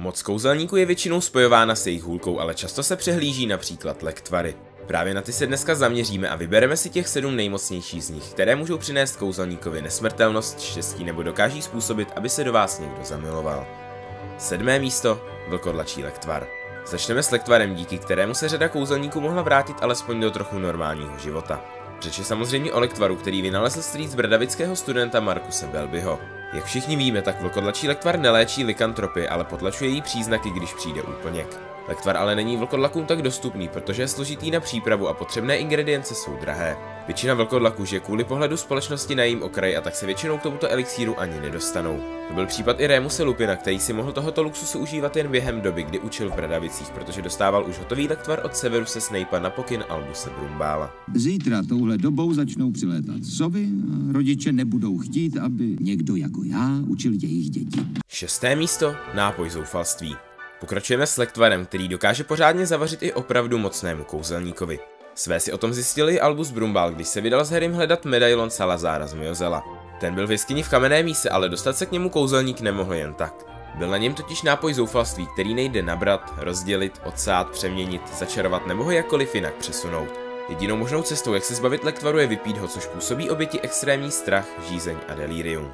Moc kouzelníků je většinou spojována s jejich hůlkou, ale často se přehlíží například lektvary. Právě na ty se dneska zaměříme a vybereme si těch 7 nejmocnějších z nich, které můžou přinést kouzelníkovi nesmrtelnost, štěstí nebo dokáží způsobit, aby se do vás někdo zamiloval. 7. místo, vlkodlačí lektvar. Začneme s lektvarem, díky kterému se řada kouzelníků mohla vrátit alespoň do trochu normálního života. Řeč je samozřejmě o lektvaru, který vynalezl strýc bradavického studenta Marcuse Belbyho. Jak všichni víme, tak vlkodlačí lektvar neléčí likantropy, ale potlačuje její příznaky, když přijde úplněk. Lektvar ale není vlkodlakům tak dostupný, protože je složitý na přípravu a potřebné ingredience jsou drahé. Většina vlkodlaků žije kvůli pohledu společnosti na jejím okraji a tak se většinou k tomuto elixíru ani nedostanou. To byl případ i Rémuse Lupina, který si mohl tohoto luxusu užívat jen během doby, kdy učil v Bradavicích, protože dostával už hotový lektvar od Severuse Snape'a na pokyn Albuse Brumbála. Zítra touhle dobou začnou přilétat sovy a rodiče nebudou chtít, aby někdo jako já učil jejich děti. 6. místo, nápoj zoufalství. Pokračujeme s lektvarem, který dokáže pořádně zavařit i opravdu mocnému kouzelníkovi. Své si o tom zjistil i Albus Brumbál, když se vydal s Harrym hledat medailon Salazára z Myozela. Ten byl v jeskyni v kamenné míse, ale dostat se k němu kouzelník nemohl jen tak. Byl na něm totiž nápoj zoufalství, který nejde nabrat, rozdělit, odsát, přeměnit, začarovat nebo ho jakkoliv jinak přesunout. Jedinou možnou cestou, jak se zbavit lektvaru, je vypít ho, což působí oběti extrémní strach, žízeň a delírium.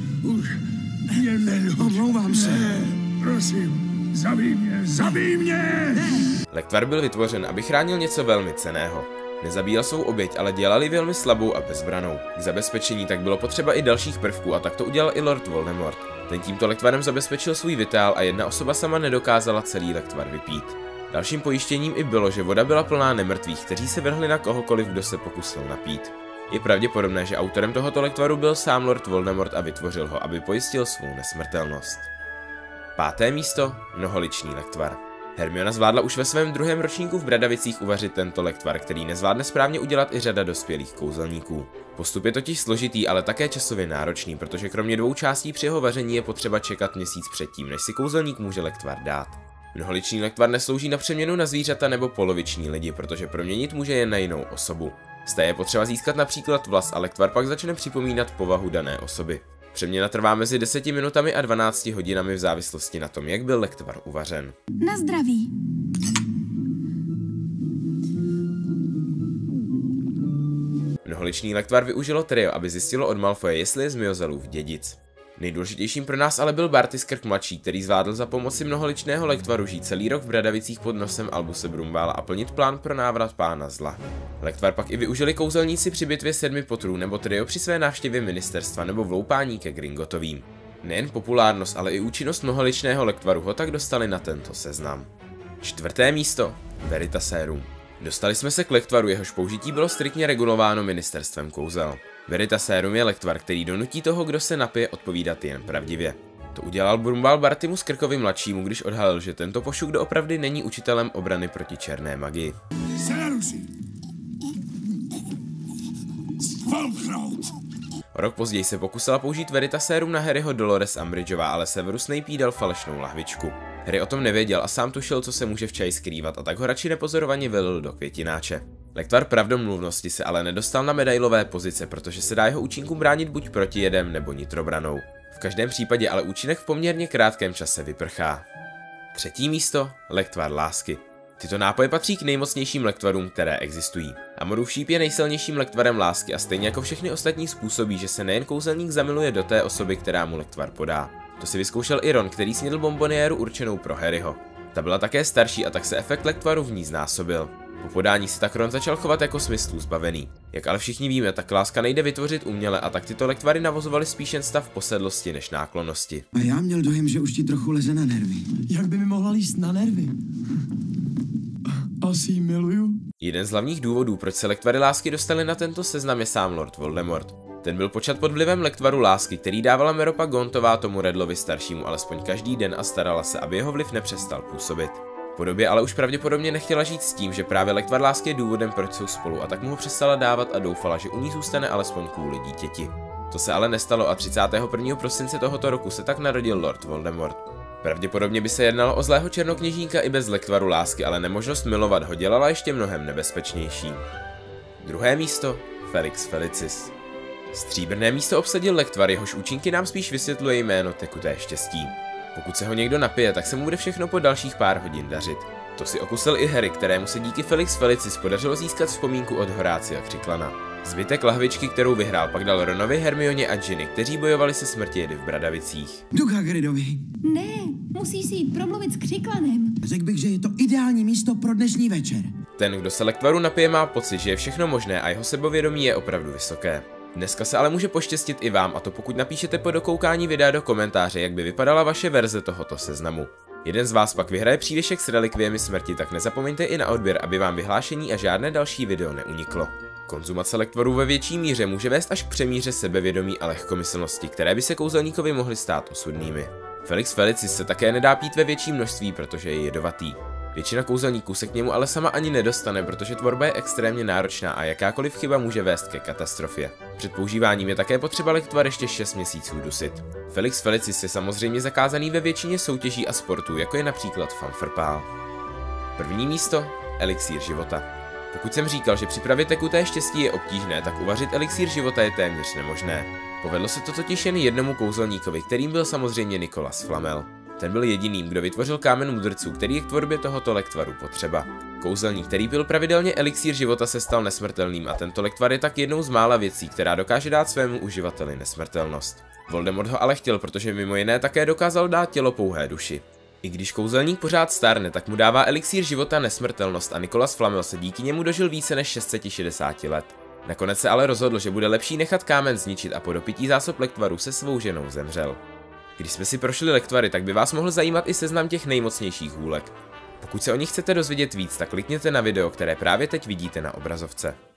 Omlouvám se. Prosím. Zabij mě! Lektvar byl vytvořen, aby chránil něco velmi cenného. Nezabíjel svou oběť, ale dělali velmi slabou a bezbranou. K zabezpečení tak bylo potřeba i dalších prvků a tak to udělal i Lord Voldemort. Ten tímto lektvarem zabezpečil svůj vitál a jedna osoba sama nedokázala celý lektvar vypít. Dalším pojištěním i bylo, že voda byla plná nemrtvých, kteří se vrhli na kohokoliv, kdo se pokusil napít. Je pravděpodobné, že autorem tohoto lektvaru byl sám Lord Voldemort a vytvořil ho, aby pojistil svou nesmrtelnost. 5. místo, mnoholičný lektvar. Hermiona zvládla už ve svém 2. ročníku v Bradavicích uvařit tento lektvar, který nezvládne správně udělat i řada dospělých kouzelníků. Postup je totiž složitý, ale také časově náročný, protože kromě 2 částí při jeho vaření je potřeba čekat měsíc předtím, než si kouzelník může lektvar dát. Mnoholičný lektvar neslouží na přeměnu na zvířata nebo poloviční lidi, protože proměnit může jen na jinou osobu. Z té je potřeba získat například vlas a lektvar pak začne připomínat povahu dané osoby. Přeměna trvá mezi 10 minutami a 12 hodinami v závislosti na tom, jak byl lektvar uvařen. Na zdraví. Mnoholičný lektvar využilo trio, aby zjistilo od Malfoje, jestli je z Myozelův dědic. Nejdůležitějším pro nás ale byl Barty Skrk mladší, který zvládl za pomoci mnoholičného lektvaru žít celý rok v Bradavicích pod nosem Albuse Brumbála a plnit plán pro návrat pána zla. Lektvar pak i využili kouzelníci při bitvě 7 potrů nebo trio při své návštěvě ministerstva nebo vloupání ke Gringotovým. Nejen populárnost, ale i účinnost mnoholičného lektvaru ho tak dostali na tento seznam. 4. místo, Veritaserum. Dostali jsme se k lektvaru, jehož použití bylo striktně regulováno ministerstvem kouzel. Veritaserum je lektvar, který donutí toho, kdo se napije, odpovídat jen pravdivě. To udělal Brumbál Bartymu Skrkovi mladšímu, když odhalil, že tento pošuk doopravdy není učitelem obrany proti černé magii. O rok později se pokusila použít Veritaserum na Harryho Dolores Umbridgeová, ale Severus Snape jí dal falešnou lahvičku. Harry o tom nevěděl a sám tušil, co se může v čaji skrývat, a tak ho radši nepozorovaně vylil do květináče. Lektvar pravdomluvnosti se ale nedostal na medailové pozice, protože se dá jeho účinkům bránit buď protijedem nebo nitrobranou. V každém případě ale účinek v poměrně krátkém čase vyprchá. 3. místo, lektvar lásky. Tyto nápoje patří k nejmocnějším lektvarům, které existují. Amorův šíp je nejsilnějším lektvarem lásky a stejně jako všechny ostatní způsobí, že se nejen kouzelník zamiluje do té osoby, která mu lektvar podá. To si vyzkoušel i Ron, který snědl bomboniéru určenou pro Harryho. Ta byla také starší a tak se efekt lektvaru v ní znásobil. Po podání se tak Ron začal chovat jako smyslů zbavený. Jak ale všichni víme, tak láska nejde vytvořit uměle a tak tyto lektvary navozovaly spíš jen stav posedlosti než náklonnosti. A já měl dojem, že už ti trochu leze na nervy. Jak by mi mohla líst na nervy? Asi jí miluju. Jeden z hlavních důvodů, proč se lektvary lásky dostaly na tento seznam, je sám Lord Voldemort. Ten byl počat pod vlivem lektvaru lásky, který dávala Meropa Gontová tomu Redlovi staršímu alespoň každý den a starala se, aby jeho vliv nepřestal působit. Po době ale už pravděpodobně nechtěla žít s tím, že právě lektvar lásky je důvodem, proč jsou spolu, a tak mu ho přestala dávat a doufala, že u ní zůstane alespoň kvůli dítěti. To se ale nestalo a 31. prosince tohoto roku se tak narodil Lord Voldemort. Pravděpodobně by se jednalo o zlého černokněžníka i bez lektvaru lásky, ale nemožnost milovat ho dělala ještě mnohem nebezpečnější. 2. místo, Felix Felicis. Stříbrné místo obsadil lektvar, jehož účinky nám spíš vysvětluje jméno tekuté štěstí. Pokud se ho někdo napije, tak se mu bude všechno po dalších pár hodin dařit. To si okusil i Harry, kterému se díky Felix Felicis podařilo získat vzpomínku od Horácia Křiklana. Zbytek lahvičky, kterou vyhrál, pak dal Ronovi, Hermioně a Ginny, kteří bojovali se smrti v Bradavicích. Jdu k Hagridovi. Ne, musíš si jít promluvit s Křiklanem. Řekl bych, že je to ideální místo pro dnešní večer. Ten, kdo se lektvaru napije, má pocit, že je všechno možné a jeho sebevědomí je opravdu vysoké. Dneska se ale může poštěstit i vám, a to pokud napíšete po dokoukání videa do komentáře, jak by vypadala vaše verze tohoto seznamu. Jeden z vás pak vyhraje přívěšek s relikviemi smrti, tak nezapomeňte i na odběr, aby vám vyhlášení a žádné další video neuniklo. Konzumace lektvarů ve větší míře může vést až k přemíře sebevědomí a lehkomyslnosti, které by se kouzelníkovi mohly stát osudnými. Felix Felicis se také nedá pít ve větší množství, protože je jedovatý. Většina kouzelníků se k němu ale sama ani nedostane, protože tvorba je extrémně náročná a jakákoliv chyba může vést ke katastrofě. Před používáním je také potřeba lektvar ještě 6 měsíců dusit. Felix Felicis je samozřejmě zakázaný ve většině soutěží a sportů, jako je například fanfrpál. První místo – elixír života. Pokud jsem říkal, že připravit tekuté štěstí je obtížné, tak uvařit elixír života je téměř nemožné. Povedlo se to totiž jen jednomu kouzelníkovi, kterým byl samozřejmě Nicolas Flamel. Ten byl jediným, kdo vytvořil kámen mudrců, který je k tvorbě tohoto lektvaru potřeba. Kouzelník, který pil pravidelně elixír života, se stal nesmrtelným a tento lektvar je tak jednou z mála věcí, která dokáže dát svému uživateli nesmrtelnost. Voldemort ho ale chtěl, protože mimo jiné také dokázal dát tělo pouhé duši. I když kouzelník pořád stárne, tak mu dává elixír života nesmrtelnost a Nicolas Flamel se díky němu dožil více než 660 let. Nakonec se ale rozhodl, že bude lepší nechat kámen zničit a po dopití zásob lektvaru se svou ženou zemřel. Když jsme si prošli lektvary, tak by vás mohl zajímat i seznam těch nejmocnějších hůlek. Pokud se o nich chcete dozvědět víc, tak klikněte na video, které právě teď vidíte na obrazovce.